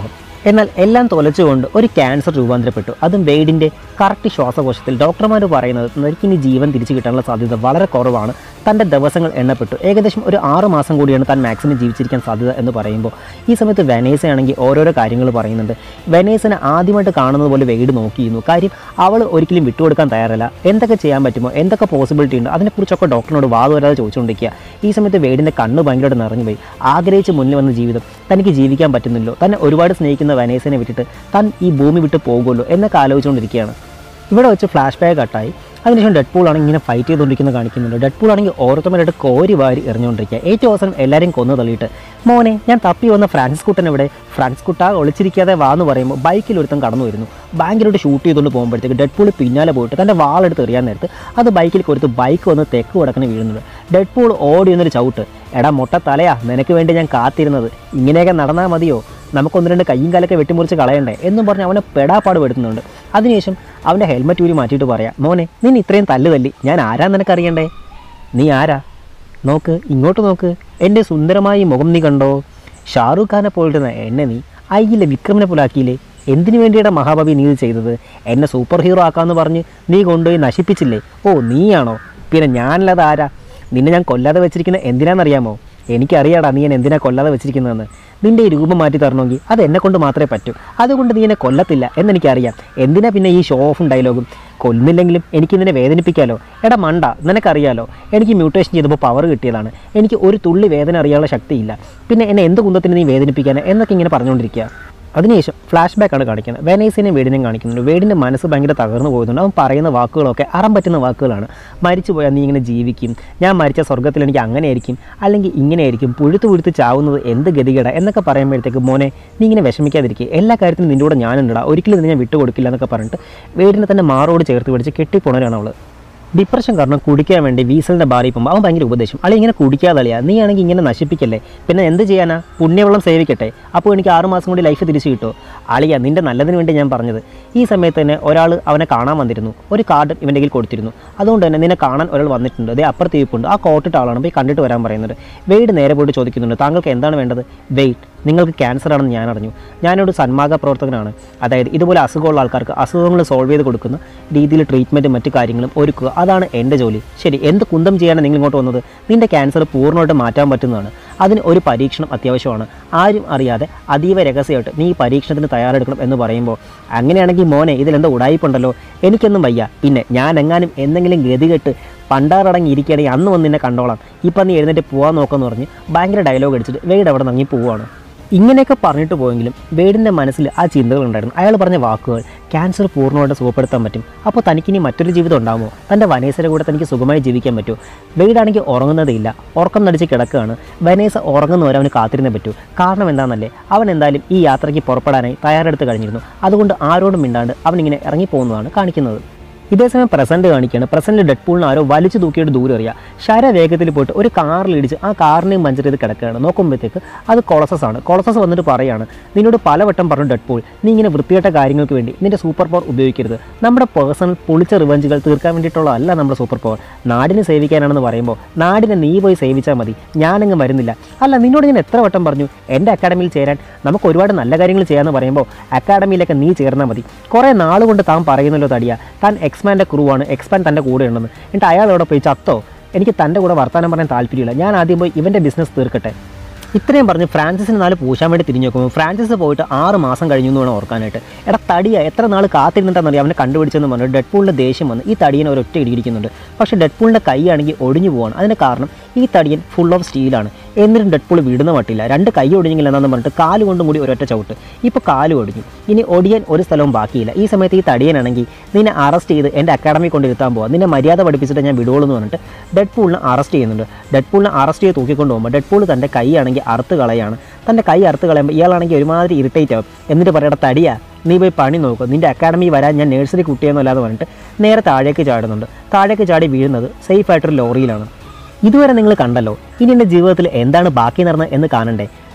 എന്നാൽ എല്ലാം തൊലച്ചുകൊണ്ട് ഒരു ക്യാൻസർ രൂപാന്തരപ്പെട്ടു. അതും വെയ്ഡിൻ്റെ കറക്റ്റ് ശ്വാസകോശത്തിൽ. ഡോക്ടർമാർ പറയുന്നത് തനിക്കിനി ജീവൻ തിരിച്ചു കിട്ടാനുള്ള സാധ്യത വളരെ കുറവാണ്. തൻ്റെ ദിവസങ്ങൾ എണ്ണപ്പെട്ടു. ഏകദേശം ഒരു 6 മാസം കൂടിയാണ് താൻ മാക്സിമം ജീവിച്ചിരിക്കാൻ സാധ്യത എന്ന് പറയുമ്പോൾ ഈ സമയത്ത് വെനേസയാണെങ്കിൽ ഓരോരോ കാര്യങ്ങൾ പറയുന്നുണ്ട്. വെനേസിനെ ആദ്യമായിട്ട് കാണുന്നത് പോലെ വെയ്ഡ് നോക്കിയിരുന്നു. കാര്യം അവൾ ഒരിക്കലും വിട്ടുകൊടുക്കാൻ തയ്യാറല്ല. എന്തൊക്കെ ചെയ്യാൻ പറ്റുമോ, എന്തൊക്കെ പോസിബിലിറ്റി ഉണ്ട്, അതിനെക്കുറിച്ചൊക്കെ ഡോക്ടറിനോട് വാതുവരാതെ ചോദിച്ചുകൊണ്ടിരിക്കുക. ഈ സമയത്ത് വെയ്ഡിൻ്റെ കണ്ണ് ഭയങ്കരമായിട്ട് നിറഞ്ഞുപോയി. ആഗ്രഹിച്ച് മുന്നിൽ വന്ന ജീവിതം തനിക്ക് ജീവിക്കാൻ പറ്റുന്നില്ലോ, തന്നെ ഒരുപാട് സ്നേഹിക്കുന്ന വെനേസിനെ വിട്ടിട്ട് താൻ ഈ ഭൂമി വിട്ട് പോകുമല്ലോ എന്നൊക്കെ ആലോചിച്ചുകൊണ്ടിരിക്കുകയാണ്. ഇവിടെ വെച്ച് ഫ്ലാഷ് ബാക്ക് കട്ടായി. അതിനുശേഷം ഡെഡ്പൂൾ ആണെങ്കിൽ ഇങ്ങനെ ഫൈറ്റ് ചെയ്തുകൊണ്ടിരിക്കുന്നത് കാണിക്കുന്നുണ്ട്. ഡെഡ്പൂൾ ആണെങ്കിൽ ഓരോരുത്തരായിട്ട് കോരി വാരി എറിഞ്ഞുകൊണ്ടിരിക്കുക. ഏറ്റവും അവസാനം എല്ലാവരെയും കൊന്നു തള്ളിയിട്ട് മോനെ ഞാൻ തപ്പി വന്ന ഫ്രാൻസിസ് കുട്ടൻ ഇവിടെ, ഫ്രാൻസിസ് കുട്ട ഒളിച്ചിരിക്കാതെ വാന്ന് പറയുമ്പോൾ ബൈക്കിൽ ഒരുത്തം കടന്നു വരുന്നു. ഭയങ്കരമായിട്ട് ഷൂട്ട് ചെയ്തുകൊണ്ട് പോകുമ്പോഴത്തേക്ക് ഡെഡ്പൂൾ പിന്നാലെ പോയിട്ട് തൻ്റെ വാളെടുത്ത് എറിയാൻ നേരത്ത് അത് ബൈക്കിൽ കൊടുത്ത് ബൈക്ക് വന്ന് തെക്ക് വടക്കിന് വീഴുന്നുണ്ട്. ഡെഡ്പൂൾ ഓടി വന്നൊരു ചവിട്ട്. എടാ മൊട്ട തലയാ, നിനക്ക് വേണ്ടി ഞാൻ കാത്തിരുന്നത്, ഇങ്ങനെയൊക്കെ നടന്നാൽ മതിയോ, നമുക്കൊന്ന് രണ്ട് കയ്യും കാലൊക്കെ വെട്ടിമുറിച്ച് കളയണ്ടേ എന്നും പറഞ്ഞ് അവനെ പെടാപ്പാട് പെടുത്തുന്നുണ്ട്. അതിനുശേഷം അവൻ്റെ ഹെൽമെറ്റ് ഊരി മാറ്റിയിട്ട് പറയാം, മോനെ നിന്നെ ഇത്രയും തല്ല് ഞാൻ ആരാന്ന് നിനക്കറിയണ്ടേ? നീ ആരാ? നോക്ക്, ഇങ്ങോട്ട് നോക്ക്, എൻ്റെ സുന്ദരമായ മുഖം നീ കണ്ടോ? ഷാറൂഖ് ഖാനെ പോലിരുന്ന എന്നെ നീ അയ്യിലെ വിക്രമിനെ പോലാക്കിയില്ലേ? എന്തിനു വേണ്ടിയുടെ മഹാബാബി നീ ഇത് ചെയ്തത്? എന്നെ സൂപ്പർ ഹീറോ ആക്കാമെന്ന് പറഞ്ഞ് നീ കൊണ്ടുപോയി നശിപ്പിച്ചില്ലേ? ഓ നീയാണോ? പിന്നെ ഞാനല്ലാതെ ആരാ? നിന്നെ ഞാൻ കൊല്ലാതെ വെച്ചിരിക്കുന്നത് എന്തിനാണെന്നറിയാമോ? എനിക്കറിയാടാ നീ എന്നെ എന്തിനാണ് കൊല്ലാതെ വെച്ചിരിക്കുന്നതെന്ന്. നിൻ്റെ ഈ രൂപം മാറ്റി തരണമെങ്കിൽ അത് എന്നെ കൊണ്ട് മാത്രമേ പറ്റൂ. അതുകൊണ്ട് നീ എന്നെ കൊല്ലത്തില്ല എന്നെനിക്കറിയാം. എന്തിനാ പിന്നെ ഈ ഷോ ഓഫും ഡയലോഗും? കൊല്ലുന്നില്ലെങ്കിലും എനിക്ക് നിന്നെ വേദനിപ്പിക്കാമല്ലോ. എടാ മണ്ട, നിനക്കറിയാലോ എനിക്ക് മ്യൂട്ടേഷൻ ചെയ്തപ്പോൾ പവർ കിട്ടിയതാണ്. എനിക്ക് ഒരു തുള്ളി വേദന അറിയാനുള്ള ശക്തിയില്ല. പിന്നെ എന്നെ എന്ത് കുന്തത്തിന് നീ വേദനിപ്പിക്കാൻ എന്നൊക്കെ ഇങ്ങനെ പറഞ്ഞുകൊണ്ടിരിക്കുക. അതിനുശേഷം ഫ്ലാഷ് ബാക്കാണ് കാണിക്കുന്നത്. വെനേസിനെയും വെയ്ഡിനെയും കാണിക്കുന്നുണ്ട്. വെയ്ഡിൻ്റെ മനസ്സ് ഭയങ്കര തകർന്നു പോകുന്നുണ്ട്. അവൻ പറയുന്ന വാക്കുകളൊക്കെ അറം പറ്റുന്ന വാക്കുകളാണ്. മരിച്ചു പോയാൽ നീ ഇങ്ങനെ ജീവിക്കും, ഞാൻ മരിച്ച സ്വർഗ്ഗത്തിൽ എനിക്ക് അങ്ങനെ ആയിരിക്കും, അല്ലെങ്കിൽ ഇങ്ങനെ ആയിരിക്കും, പുഴുത്ത് ചാവുന്നത് എന്ത് ഗതികേടാ എന്നൊക്കെ പറയുമ്പോഴത്തേക്ക് മോനെ നീ ഇങ്ങനെ വിഷമിക്കാതിരിക്കുക, എല്ലാ കാര്യത്തിലും നിൻ്റെ കൂടെ ഞാനുണ്ടാ, ഒരിക്കലും നിന്നെ ഞാൻ വിട്ടുകൊടുക്കില്ല എന്നൊക്കെ പറഞ്ഞിട്ട് വെയ്ഡിനെ തന്നെ മാറോട് ചേർത്ത് പിടിച്ച് കെട്ടിപ്പോണവരാണ് അവൾ. ഡിപ്രഷൻ കാരണം കുടിക്കാൻ വേണ്ടി വീസലിൻ്റെ ബാറിൽ പോകുമ്പോൾ അവൻ ഭയങ്കര ഉപദേശം, അളി ഇങ്ങനെ കുടിക്കാതെ അളിയാ, നീ ആണെങ്കിൽ ഇങ്ങനെ നശിപ്പിക്കല്ലേ, പിന്നെ എന്ത് ചെയ്യാനാ, പുണ്യവെള്ളം സേവിക്കട്ടെ, അപ്പോൾ എനിക്ക് 6 മാസം കൂടി ലൈഫ് തിരിച്ചു കിട്ടുമോ? അളിയാ നിൻ്റെ നല്ലതിന് വേണ്ടി ഞാൻ പറഞ്ഞത്. ഈ സമയത്ത് തന്നെ ഒരാൾ അവനെ കാണാൻ വന്നിരുന്നു. ഒരു കാർഡ് ഇവൻ്റെ കയ്യിൽ കൊടുത്തിരുന്നു. അതുകൊണ്ട് തന്നെ നിന്നെ കാണാൻ ഒരാൾ വന്നിട്ടുണ്ട്, അതേ അപ്പുറത്ത് ഇരിപ്പുണ്ട്, ആ കോട്ടിട്ട ആളാണ്, പോയി കണ്ടിട്ട് വരാൻ പറയുന്നത്. വെയ്ഡ് നേരെ പോയിട്ട് ചോദിക്കുന്നുണ്ട്, താങ്കൾക്ക് എന്താണ് വേണ്ടത്? വെയ്ഡ്, നിങ്ങൾക്ക് ക്യാൻസർ ആണെന്ന് ഞാൻ അറിഞ്ഞു. ഞാനൊരു സന്മാർഗ പ്രവർത്തകനാണ്. അതായത് ഇതുപോലെ അസുഖമുള്ള ആൾക്കാർക്ക് അസുഖങ്ങൾ സോൾവ് ചെയ്ത് കൊടുക്കുന്ന രീതിയിൽ ട്രീറ്റ്മെൻറ്റും മറ്റു കാര്യങ്ങളും ഒരുക്കുക, അതാണ് എൻ്റെ ജോലി. ശരി, എന്ത് കുന്തം ചെയ്യാനാണ് നിങ്ങൾ ഇങ്ങോട്ട് വന്നത്? നിൻ്റെ ക്യാൻസർ പൂർണ്ണമായിട്ട് മാറ്റാൻ പറ്റുന്നതാണ്. അതിന് ഒരു പരീക്ഷണം അത്യാവശ്യമാണ്. ആരും അറിയാതെ അതീവ രഹസ്യമായിട്ട് നീ ഈ പരീക്ഷണത്തിന് തയ്യാറെടുക്കണം എന്ന് പറയുമ്പോൾ, അങ്ങനെയാണെങ്കിൽ മോനെ ഇതിലെന്തോ ഉടായിപ്പുണ്ടല്ലോ, എനിക്കൊന്നും വയ്യ, പിന്നെ ഞാൻ എങ്ങാനും എന്തെങ്കിലും ഗതികെട്ട് പണ്ടാറടങ്ങി ഇരിക്കുകയാണെങ്കിൽ അന്ന് വന്ന് നിന്നെ കണ്ടോളാം, ഇപ്പം നീ എഴുന്നേറ്റ് പോകാൻ നോക്കാമെന്ന് പറഞ്ഞ് ഭയങ്കര ഡയലോഗ് അടിച്ചിട്ട് വെയ്ഡ് അവിടെ നിന്ന് പോവുകയാണ്. ഇങ്ങനെയൊക്കെ പറഞ്ഞിട്ട് പോയെങ്കിലും വെയ്ഡിൻ്റെ മനസ്സിൽ ആ ചിന്തകളുണ്ടായിരുന്നു. അയാൾ പറഞ്ഞ വാക്കുകൾ ക്യാൻസർ പൂർണ്ണമായിട്ട് സുഖപ്പെടുത്താൻ പറ്റും, അപ്പോൾ തനിക്കിനി മറ്റൊരു ജീവിതം ഉണ്ടാകുമോ? തൻ്റെ വനേസയുടെ കൂടെ തനിക്ക് സുഖമായി ജീവിക്കാൻ പറ്റുമോ? വെയ്ഡാണെങ്കിൽ ഉറങ്ങുന്നതേയില്ല, ഉറക്കം നടിച്ച് കിടക്കുകയാണ്. വനേസ ഉറങ്ങുന്നവരെ അവന് കാത്തിരുന്നേ പറ്റൂ. കാരണം എന്താണെന്നല്ലേ, അവൻ എന്തായാലും ഈ യാത്രയ്ക്ക് പുറപ്പെടാനായി തയ്യാറെടുത്ത് കഴിഞ്ഞിരുന്നു. അതുകൊണ്ട് ആരോടും മിണ്ടാണ്ട് അവനിങ്ങനെ ഇറങ്ങിപ്പോകുന്നതാണ് കാണിക്കുന്നത്. ഇതേസമയം പ്രസൻറ്റ് കാണിക്കുകയാണ്. പ്രസൻറ്റിൽ ഡെഡ്പൂളിന് ആരോ വലിച്ചു തൂക്കിയിട്ട് ദൂരെ അറിയാം. ശരവേഗത്തിൽ പോയിട്ട് ഒരു കാറിലിടിച്ച് ആ കാറിനെയും പഞ്ചർ ചെയ്ത് കിടക്കുകയാണ്. നോക്കുമ്പോഴത്തേക്ക് അത് കൊളസസ് ആണ്. കൊളസസ് വന്നിട്ട് പറയുകയാണ്, നിന്നോട് പലവട്ടം പറഞ്ഞു ഡെഡ്പൂൾ, നീ ഇങ്ങനെ വൃത്തികെട്ട കാര്യങ്ങൾക്ക് വേണ്ടി നിൻ്റെ സൂപ്പർ പവർ ഉപയോഗിക്കരുത്. നമ്മുടെ പേഴ്സണൽ പൊളിച്ച റിവഞ്ചുകൾ തീർക്കാൻ വേണ്ടിയിട്ടുള്ളതല്ല നമ്മുടെ സൂപ്പർ പവർ, നാടിനെ സേവിക്കാനാണെന്ന് പറയുമ്പോൾ നാടിനെ നീ പോയി സേവിച്ചാൽ മതി, ഞാനങ്ങ് വരുന്നില്ല. അല്ല നിന്നോട് ഞാൻ എത്ര വട്ടം പറഞ്ഞു എൻ്റെ അക്കാഡമിയിൽ ചേരാൻ, നമുക്ക് ഒരുപാട് നല്ല കാര്യങ്ങൾ ചെയ്യാമെന്ന് പറയുമ്പോൾ അക്കാഡമിയിലൊക്കെ നീ ചേർന്നാൽ മതി. കുറേ നാളുകൊണ്ട് താൻ പറയുന്നല്ലോ തടിയ, താൻ എക്സ്മാൻ്റെ ക്രൂ ആണ്, എക്സ്പാൻ തൻ്റെ കൂടെ ഉണ്ടെന്ന്. എന്നിട്ട് അയാൾ അവിടെ പോയി ചത്തോ? എനിക്ക് തൻ്റെ കൂടെ വർത്താനം പറയാൻ താല്പര്യമില്ല, ഞാൻ ആദ്യം പോയി ഇവൻ്റെ ബിസിനസ് തീർക്കട്ടെ. ഇത്രയും പറഞ്ഞ് ഫ്രാൻസിസിന് 4 പൂശാൻ വേണ്ടി തിരിഞ്ഞു നോക്കുമ്പോൾ ഫ്രാൻസിസ് പോയിട്ട് 6 മാസം കഴിഞ്ഞു എന്ന് വേണം ഓർക്കാനായിട്ട്. എടാ തടിയ എത്ര നാൾ കാത്തിരുന്നിട്ടാണെന്നറിയാം അവനെ കണ്ടുപിടിച്ചെന്ന് പറഞ്ഞു ഡെഡ്പൂളിൻ്റെ ദേഷ്യം വന്ന് ഈ തടിയനെ ഒരൊറ്റ ഇടിക്കുന്നുണ്ട്. പക്ഷേ ഡെഡ്പൂളിൻ്റെ കൈയാണെങ്കിൽ ഒടിഞ്ഞു പോവാണ്. അതിന് കാരണം ഈ തടിയൻ ഫുൾ ഓഫ് സ്റ്റീലാണ്. എന്നിട്ടും ഡെഡ്പൂൾ വിടുന്ന മട്ടില്ല. 2 കൈ ഒടിഞ്ഞെങ്കിൽ എന്നാന്ന് പറഞ്ഞിട്ട് കാലുകൊണ്ടും കൂടി ഒരൊറ്റ ചവിട്ട്. ഇപ്പോൾ കാല് ഒടിഞ്ഞു, ഇനി ഒടിയാൻ ഒരു സ്ഥലവും ബാക്കിയില്ല. ഈ സമയത്ത് ഈ തടിയനാണെങ്കിൽ നിന്നെ അറസ്റ്റ് ചെയ്ത് എൻ്റെ അക്കാഡമി കൊണ്ടിരുത്താൻ പോവാം, നിന്നെ മര്യാദ പഠിപ്പിച്ചിട്ട് ഞാൻ വിടുവോളൂ എന്ന് പറഞ്ഞിട്ട് ഡെഡ്പൂളിനെ അറസ്റ്റ് ചെയ്യുന്നുണ്ട്. ഡെഡ്പൂളിനെ അറസ്റ്റ് ചെയ്ത് തൂക്കിക്കൊണ്ട് പോകുമ്പോൾ ഡെഡ്പൂൾ തൻ്റെ കൈയാണെങ്കിൽ അറുത്ത് കളയാണ്. തൻ്റെ കൈ അറുത്ത് കളയുമ്പോൾ ഇയാളാണെങ്കിൽ ഒരുമാതിരി ഇറിറ്റേറ്റ് ആവും. എന്നിട്ട് പറയട്ടെ തടിയാ നീ പോയി പണി നോക്കും, നിൻ്റെ അക്കാഡമി വരാൻ ഞാൻ നഴ്സറി കുട്ടിയെന്നല്ലാതെ പറഞ്ഞിട്ട് നേരെ താഴേക്ക് ചാടുന്നുണ്ട്. താഴേക്ക് ചാടി വീഴുന്നത് സേഫായിട്ടൊരു ലോറിയിലാണ്. ഇതുവരെ നിങ്ങൾ കണ്ടല്ലോ, ഇനി എൻ്റെ ജീവിതത്തിൽ എന്താണ് ബാക്കി നടന്നത് എന്ന് കാണണ്ടേ?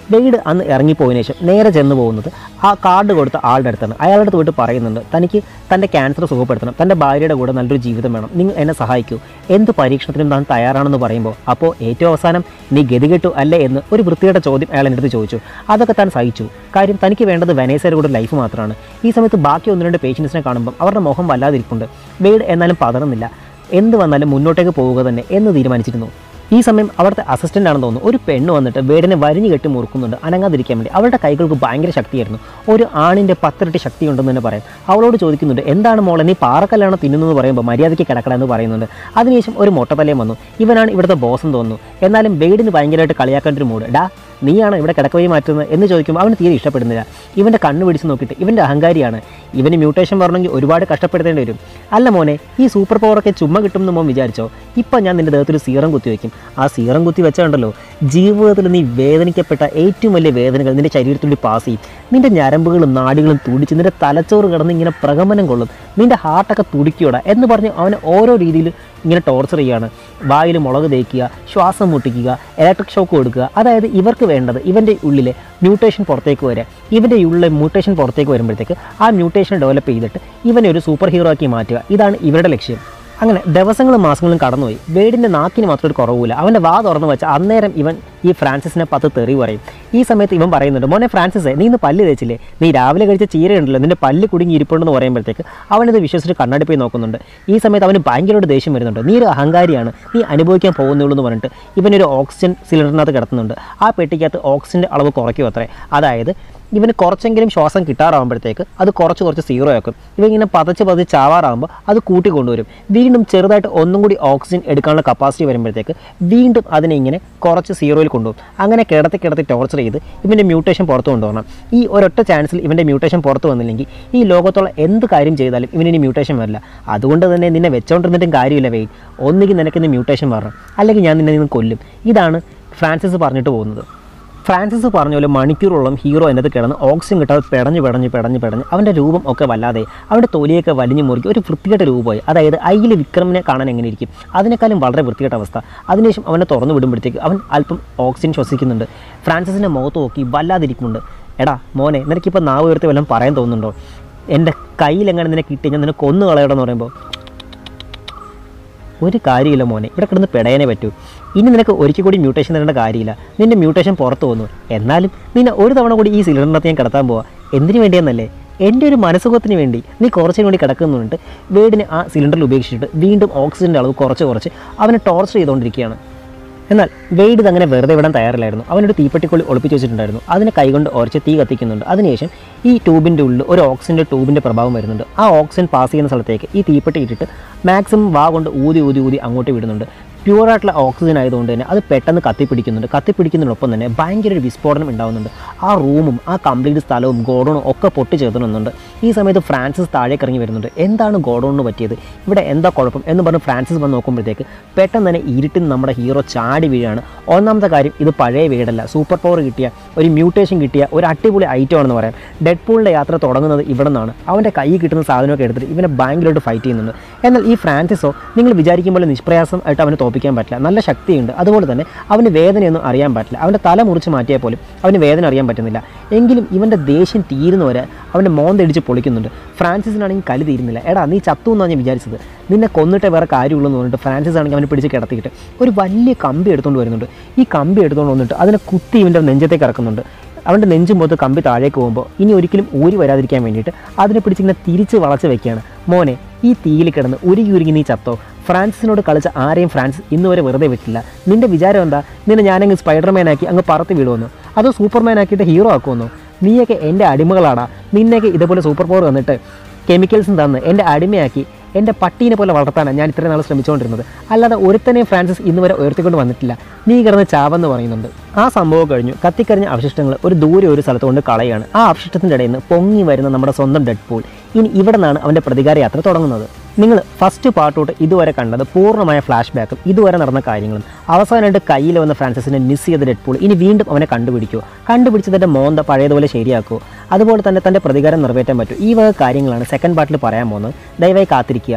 വെയ്ഡ് അന്ന് ഇറങ്ങിപ്പോയതിനു ശേഷം നേരെ ചെന്ന് പോകുന്നത് ആ കാർഡ് കൊടുത്ത ആളുടെ അടുത്താണ്. അയാളുടെ അടുത്ത് പോയിട്ട് പറയുന്നുണ്ട്, തനിക്ക് തൻ്റെ ക്യാൻസർ സുഖപ്പെടുത്തണം, തൻ്റെ ഭാര്യയുടെ കൂടെ നല്ലൊരു ജീവിതം വേണം, നിങ്ങൾ എന്നെ സഹായിക്കൂ, എന്ത് പരീക്ഷണത്തിനും താൻ തയ്യാറാണെന്ന് പറയുമ്പോൾ അപ്പോൾ ഏറ്റവും അവസാനം നീ ഗതികെട്ടു അല്ലേ എന്ന് ഒരു വൃത്തിയുടെ ചോദ്യം അയാൾ എൻ്റെ അടുത്ത് ചോദിച്ചു. അതൊക്കെ താൻ സഹിച്ചു. കാര്യം തനിക്ക് വേണ്ടത് വെനേസയുടെ കൂടെ ലൈഫ് മാത്രമാണ്. ഈ സമയത്ത് ബാക്കി 1-2 പേഷ്യൻസിനെ കാണുമ്പം അവരുടെ മുഖം വല്ലാതിരിപ്പുണ്ട്. വെയ്ഡ് എന്നാലും പതറുന്നില്ല. എന്ത് വന്നാലും മുന്നോട്ടേക്ക് പോവുക തന്നെ എന്ന് തീരുമാനിച്ചിരുന്നു. ഈ സമയം അവിടുത്തെ അസിസ്റ്റൻ്റ് ആണെന്ന് തോന്നുന്നു ഒരു പെണ്ണ് വന്നിട്ട് വെയ്ഡിനെ വരിഞ്ഞു കെട്ടി മുറുക്കുന്നുണ്ട് അനങ്ങാതിരിക്കാൻ വേണ്ടി. അവരുടെ കൈകൾക്ക് ഭയങ്കര ശക്തിയായിരുന്നു. ഒരു ആണിൻ്റെ 10 ഇരട്ടി ശക്തി ഉണ്ടെന്ന് തന്നെ പറയാം. അവളോട് ചോദിക്കുന്നുണ്ട്, എന്താണ് മോളെ നീ പാറക്കല്ലാണോ തിന്നുന്നതെന്ന് പറയുമ്പോൾ മര്യാദയ്ക്ക് കിടക്കണം എന്ന് പറയുന്നുണ്ട്. അതിനുശേഷം ഒരു മൊട്ടത്തലയും വന്നു. ഇവനാണ് ഇവിടുത്തെ ബോസ് എന്ന് തോന്നുന്നു. എന്നാലും വെയ്ഡിന് ഭയങ്കരമായിട്ട് കളിയാക്കേണ്ട ഒരു മൂഡ്. ഡാ നീയാണ് ഇവിടെ കിടക്കവഴി മാറ്റുന്നത് എന്ന് ചോദിക്കുമ്പോൾ അവന് തീരെ ഇഷ്ടപ്പെടുന്നില്ല. ഇവൻ്റെ കണ്ണ് പിടിച്ച് നോക്കിയിട്ട് ഇവൻ്റെ അഹങ്കാരിയാണ്, ഇവന് മ്യൂട്ടേഷൻ വരണമെങ്കിൽ ഒരുപാട് കഷ്ടപ്പെടുത്തേണ്ടി വരും. അല്ല മോനെ, ഈ സൂപ്പർ പവറൊക്കെ ചുമ്മാ കിട്ടുമെന്ന് മോൻ വിചാരിച്ചോ? ഇപ്പം ഞാൻ നിൻ്റെ ദേഹത്തൊരു സീറം കുത്തി വയ്ക്കും. ആ സീറം കുത്തി വെച്ചാണ്ടല്ലോ ജീവിതത്തിൽ നീ വേദനിക്കപ്പെട്ട ഏറ്റവും വലിയ വേദനകൾ നിൻ്റെ ശരീരത്തിലൂടെ പാസ് ചെയ്യും. നിൻ്റെ ഞരമ്പുകളും നാടികളും തുടിച്ച് നിൻ്റെ തലച്ചോറ് കിടന്ന് ഇങ്ങനെ പ്രകമ്പനം കൊള്ളും. നിൻ്റെ ഹാർട്ടൊക്കെ തുടിക്കൂടാ എന്ന് പറഞ്ഞ് അവന് ഓരോ രീതിയിൽ ഇങ്ങനെ ടോർച്ചർ ചെയ്യുകയാണ്. വായിൽ മുളക് തേക്കുക, ശ്വാസം മുട്ടിക്കുക, ഇലക്ട്രിക് ഷോക്ക് കൊടുക്കുക. അതായത് ഇവർക്ക് വേണ്ടത് ഇവൻ്റെ ഉള്ളിലെ മ്യൂട്ടേഷൻ പുറത്തേക്ക് വരിക. ഇവൻ്റെ ഉള്ളിലെ മ്യൂട്ടേഷൻ പുറത്തേക്ക് വരുമ്പോഴത്തേക്ക് ആ മ്യൂട്ടേഷൻ ഡെവലപ്പ് ചെയ്തിട്ട് ഇവനെ ഒരു സൂപ്പർ ഹീറോ ആക്കി മാറ്റുക. ഇതാണ് ഇവരുടെ ലക്ഷ്യം. അങ്ങനെ ദിവസങ്ങളും മാസങ്ങളും കടന്നുപോയി. വെയ്ഡിൻ്റെ നാക്കിന് മാത്രം ഒരു കുറവില്ല. അവൻ്റെ വാ തുറന്നു വെച്ചാൽ അന്നേരം ഇവൻ ഈ ഫ്രാൻസിസിനെ 10 തെറി പറയും. ഈ സമയത്ത് ഇവൻ പറയുന്നുണ്ട്, മോനെ ഫ്രാൻസിസേ, നീ ഇന്ന് പല്ല് തേച്ചില്ലേ? നീ രാവിലെ കഴിച്ച ചീരയുണ്ടല്ലോ, നിൻ്റെ പല്ല് കുടുങ്ങി ഇരിപ്പുണ്ടെന്ന് പറയുമ്പോഴത്തേക്ക് അവനത് വിശ്വസിച്ച് കണ്ണാടി പോയി നോക്കുന്നുണ്ട്. ഈ സമയത്ത് അവന് ഭയങ്കരമായിട്ട് ദേഷ്യം വരുന്നുണ്ട്. നീ ഒരു അഹങ്കാരിയാണ്, നീ അനുഭവിക്കാൻ പോകുന്നുള്ളൂ എന്ന് പറഞ്ഞിട്ട് ഇവനൊരു ഓക്സിജൻ സിലിണ്ടറിനകത്ത് കിടത്തുന്നുണ്ട്. ആ പെട്ടിക്കകത്ത് ഓക്സിജൻ്റെ അളവ് കുറയ്ക്കും അത്രേ. അതായത് ഇവന് കുറച്ചെങ്കിലും ശ്വാസം കിട്ടാറാകുമ്പോഴത്തേക്ക് അത് കുറച്ച് സീറോ ആക്കും. ഇവ ഇങ്ങനെ പതച്ച് ചാവാറാകുമ്പോൾ അത് കൂട്ടിക്കൊണ്ടുവരും. വീണ്ടും ചെറുതായിട്ട് ഒന്നും കൂടി ഓക്സിജൻ എടുക്കാനുള്ള കപ്പാസിറ്റി വരുമ്പോഴത്തേക്ക് വീണ്ടും അതിനെ ഇങ്ങനെ കുറച്ച് സീറോയിൽ കൊണ്ടുപോകും. അങ്ങനെ കിടത്തി ടോർച്ചർ ചെയ്ത് ഇവൻ്റെ മ്യൂട്ടേഷൻ പുറത്ത് കൊണ്ടുപോകണം. ഈ ഒരൊറ്റ ചാൻസിൽ ഇവൻ്റെ മ്യൂട്ടേഷൻ പുറത്ത് വന്നില്ലെങ്കിൽ ഈ ലോകത്തുള്ള എന്ത് കാര്യം ചെയ്താലും ഇവനിനി മ്യൂട്ടേഷൻ വരില്ല. അതുകൊണ്ട് തന്നെ നിന്നെ വെച്ചോണ്ടിരുന്നിട്ടും കാര്യമില്ല വെയ്ഡ്. ഒന്നുകിൽ നിനക്കിന്ന് മ്യൂട്ടേഷൻ വരണം, അല്ലെങ്കിൽ ഞാൻ നിന്നെ നിന്ന് കൊല്ലും. ഇതാണ് ഫ്രാൻസിസ് പറഞ്ഞിട്ട് പോകുന്നത്. ഫ്രാൻസിസ് പറഞ്ഞ പോലെ മണിക്കൂറോളം ഹീറോ അതിനകത്ത് കിടന്ന് ഓക്സിജൻ കിട്ടാതെ പെടഞ്ഞ് അവൻ്റെ രൂപം ഒക്കെ വല്ലാതെ അവൻ്റെ തൊലിയൊക്കെ വലിഞ്ഞു മുറുക്കി ഒരു വൃത്തികെട്ട രൂപമായി. അതായത് ഐയിൽ വിക്രമിനെ കാണാൻ എങ്ങനെ ഇരിക്കും, അതിനേക്കാളും വളരെ വൃത്തികെട്ട അവസ്ഥ. അതിനുശേഷം അവനെ തുറന്നു വിടുമ്പോഴത്തേക്ക് അവൻ അല്പം ഓക്സിജൻ ശ്വസിക്കുന്നുണ്ട്. ഫ്രാൻസിസിൻ്റെ മുഖത്ത് നോക്കി വല്ലാതിരിക്കുന്നുണ്ട്. എടാ മോനെ, നിനക്കിപ്പോൾ നാവ് ഉയർത്തി വല്ലതും പറയാൻ തോന്നുന്നുണ്ടോ? എൻ്റെ കയ്യിലെങ്ങനെ നിന്നെ കിട്ടി ഞാൻ നിന്നെ കൊന്നു കളയണമെന്ന് പറയുമ്പോൾ ഒരു കാര്യമില്ല മോനെ, ഇവിടെ കിടന്ന് പെടയാനേ പറ്റൂ. ഇനി നിനക്ക് ഒരിക്കൽ കൂടി മ്യൂട്ടേഷൻ തരേണ്ട കാര്യമില്ല. നിൻ്റെ മ്യൂട്ടേഷൻ പുറത്ത് വന്നു. എന്നാലും നിന്നെ ഒരു തവണ കൂടി ഈ സിലിണ്ടറിനകത്ത് ഞാൻ കിടത്താൻ പോവാം. എന്തിനു വേണ്ടിയെന്നല്ലേ? എൻ്റെ ഒരു മനസ്സുഖത്തിന് വേണ്ടി നീ കുറച്ചിന് വേണ്ടി കിടക്കുന്നുണ്ട്. വെയ്ഡിനെ ആ സിലിണ്ടറിൽ ഉപേക്ഷിച്ചിട്ട് വീണ്ടും ഓക്സിജൻ്റെ അളവ് കുറച്ച് അവനെ ടോർച്ചർ ചെയ്തുകൊണ്ടിരിക്കുകയാണ്. എന്നാൽ വെയ്ഡ് അങ്ങനെ വെറുതെ വിടാൻ തയ്യാറില്ലായിരുന്നു. അവനൊരു തീപ്പെട്ടിക്കുള്ളിൽ ഒളിപ്പിച്ച് വെച്ചിട്ടുണ്ടായിരുന്നു. അതിനെ കൈകൊണ്ട് ഉരച്ച് തീ കത്തിക്കുന്നുണ്ട്. അതിനുശേഷം ഈ ട്യൂബിൻ്റെ ഉള്ളിൽ ഒരു ഓക്സിജൻ്റെ ട്യൂബിൻ്റെ പ്രഭാവം വരുന്നുണ്ട്. ആ ഓക്സിജൻ പാസ് ചെയ്യുന്ന സ്ഥലത്തേക്ക് ഈ തീപ്പെട്ടി ഇട്ടിട്ട് മാക്സിമം വാ കൊണ്ട് ഊതി അങ്ങോട്ട് വിടുന്നുണ്ട്. പ്യൂറായിട്ടുള്ള ഓക്സിജൻ ആയതുകൊണ്ട് തന്നെ അത് പെട്ടെന്ന് കത്തിപ്പിടിക്കുന്നതിനൊപ്പം തന്നെ ഭയങ്കര ഒരു വിസ്ഫോടനം ഉണ്ടാകുന്നുണ്ട്. ആ റൂമും ആ കംപ്ലീറ്റ് സ്ഥലവും ഗോഡൗണും ഒക്കെ പൊട്ടിച്ചേർത്തുന്നുണ്ട്. ഈ സമയത്ത് ഫ്രാൻസിസ് താഴേക്ക് ഇറങ്ങി വരുന്നുണ്ട്. എന്താണ് ഗോഡൗണിന് പറ്റിയത്, ഇവിടെ എന്താ കുഴപ്പം എന്ന് പറഞ്ഞ് ഫ്രാൻസിസ് വന്ന് നോക്കുമ്പോഴത്തേക്ക് പെട്ടെന്ന് തന്നെ ഇരുട്ടിൽ നമ്മുടെ ഹീറോ ചാടി വീഴാണ്. ഒന്നാമത്തെ കാര്യം, ഇത് പഴയ വീടല്ല, സൂപ്പർ പവർ കിട്ടിയ ഒരു മ്യൂട്ടേഷൻ കിട്ടിയ ഒരു അടിപൊളി ഐറ്റം ആണെന്ന് പറയാം. ഡെഡ്പൂളിൻ്റെ യാത്ര തുടങ്ങുന്നത് ഇവിടെ നിന്നാണ്. അവൻ്റെ കൈ കിട്ടുന്ന സാധനമൊക്കെ എടുത്തിട്ട് ഇവനെ ഭയങ്കരമായിട്ട് ഫൈറ്റ് ചെയ്യുന്നുണ്ട്. എന്നാൽ ഈ ഫ്രാൻസിസോ നിങ്ങൾ വിചാരിക്കുമ്പോൾ നിഷ്പ്രയാസമായിട്ട് അവന് തോൽപ്പിക്കാൻ പറ്റില്ല. നല്ല ശക്തിയുണ്ട്. അതുപോലെ തന്നെ അവന് വേദനയൊന്നും അറിയാൻ പറ്റില്ല. അവൻ്റെ തല മുറിച്ച് മാറ്റിയാൽ പോലും അവന് വേദന അറിയാൻ പറ്റുന്നില്ല. എങ്കിലും ഇവൻ്റെ ദേഷ്യം തീരുന്നവരെ അവൻ്റെ മോന്തടിച്ച് പൊളിക്കുന്നുണ്ട്. ഫ്രാൻസിസിനാണെങ്കിൽ കലി തീരുന്നില്ല. എടാ നീ ചത്തു എന്നാണ് ഞാൻ വിചാരിച്ചത്, നിന്നെ കൊന്നിട്ടേ വേറെ കാര്യമുള്ളൂ എന്ന് പറഞ്ഞിട്ട് ഫ്രാൻസിസ് ആണെങ്കിൽ അവനെ പിടിച്ച് കിടത്തിയിട്ട് ഒരു വലിയ കമ്പി എടുത്തുകൊണ്ട് വരുന്നുണ്ട്. ഈ കമ്പി എടുത്തുകൊണ്ട് വന്നിട്ട് അതിനെ കുത്തി ഇവൻ്റെ നെഞ്ചത്തേക്ക് ഇറക്കുന്നുണ്ട്. അവൻ്റെ നെഞ്ചും പോത്ത് കമ്പി താഴേക്ക് പോകുമ്പോൾ ഇനി ഒരിക്കലും ഊരി വരാതിരിക്കാൻ വേണ്ടിയിട്ട് അതിനെ പിടിച്ചിങ്ങനെ തിരിച്ച് വളച്ച് വെക്കുകയാണ്. മോനെ, ഈ തീയിൽ കിടന്ന് ഉരുകി നീ ചത്തോ? ഫ്രാൻസിസിനോട് കളിച്ച ആരെയും ഫ്രാൻസിസ് ഇന്ന് വരെ വെറുതെ വിട്ടില്ല. നിൻ്റെ വിചാരം എന്താ, നിന്നെ ഞാനങ്ങ് സ്പൈഡർമാനാക്കി അങ്ങ് പറത്തി വിടുമെന്നോ, അതോ സൂപ്പർമാനാക്കിയിട്ട് ഹീറോ ആക്കുമെന്നോ? നീയൊക്കെ എൻ്റെ അടിമകളാടാ. നിന്നെയൊക്കെ ഇതേപോലെ സൂപ്പർ പവർ തന്നിട്ട് കെമിക്കൽസും തന്ന് എൻ്റെ അടിമയാക്കി എൻ്റെ പട്ടീനെ പോലെ വളർത്താനാണ് ഞാൻ ഇത്രയും നാൾ ശ്രമിച്ചുകൊണ്ടിരുന്നത്. അല്ലാതെ ഒരുത്തനെയും ഫ്രാൻസിസ് ഇന്ന് വരെ ഉയർത്തിക്കൊണ്ട് വന്നിട്ടില്ല. നീ കിടന്ന് ചാവെന്ന് പറയുന്നുണ്ട്. ആ സംഭവം കഴിഞ്ഞു. കത്തിക്കരിഞ്ഞ അവശിഷ്ടങ്ങൾ ഒരു സ്ഥലത്ത് കൊണ്ട് കളയാണ്. ആ അവശിഷ്ടത്തിൻ്റെ ഇടയിൽ നിന്ന് പൊങ്ങി വരുന്ന നമ്മുടെ സ്വന്തം ഡെഡ്പൂൾ. ഇനി ഇവിടെ നിന്നാണ് അവൻ്റെ പ്രതികാര യാത്ര തുടങ്ങുന്നത്. നിങ്ങൾ ഫസ്റ്റ് പാർട്ട് തൊട്ട് ഇതുവരെ കണ്ടത് പൂർണ്ണമായ ഫ്ലാഷ് ബാക്കും ഇതുവരെ നടന്ന കാര്യങ്ങളും. അവസാനമായിട്ട് കയ്യിൽ വന്ന ഫ്രാൻസിസിനെ മിസ് ചെയ്ത ഡെഡ്പൂൾ ഇനി വീണ്ടും അവനെ കണ്ടുപിടിച്ചതിൻ്റെ മോന്ത പഴയതുപോലെ ശരിയാക്കുമോ, അതുപോലെ തന്നെ തൻ്റെ പ്രതികാരം നിറവേറ്റാൻ പറ്റും. ഈ വക കാര്യങ്ങളാണ് സെക്കൻഡ് പാർട്ടിൽ പറയാൻ പോകുന്നത്. ദയവായി കാത്തിരിക്കുക.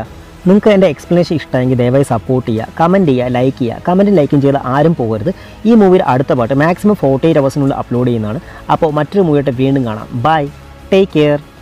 നിങ്ങൾക്ക് എൻ്റെ എക്സ്പ്ലനേഷൻ ഇഷ്ടമെങ്കിൽ ദയവായി സപ്പോർട്ട് ചെയ്യുക, കമൻറ്റ് ചെയ്യുക, ലൈക്ക് ചെയ്യുക. കമൻറ്റും ലൈക്കും ചെയ്ത് ആരും പോകരുത്. ഈ മൂവിയുടെ അടുത്ത പാട്ട് മാക്സിമം 48 hours അപ്ലോഡ് ചെയ്യുന്നതാണ്. അപ്പോൾ മറ്റൊരു മൂവിയായിട്ട് വീണ്ടും കാണാം. Bye, take care.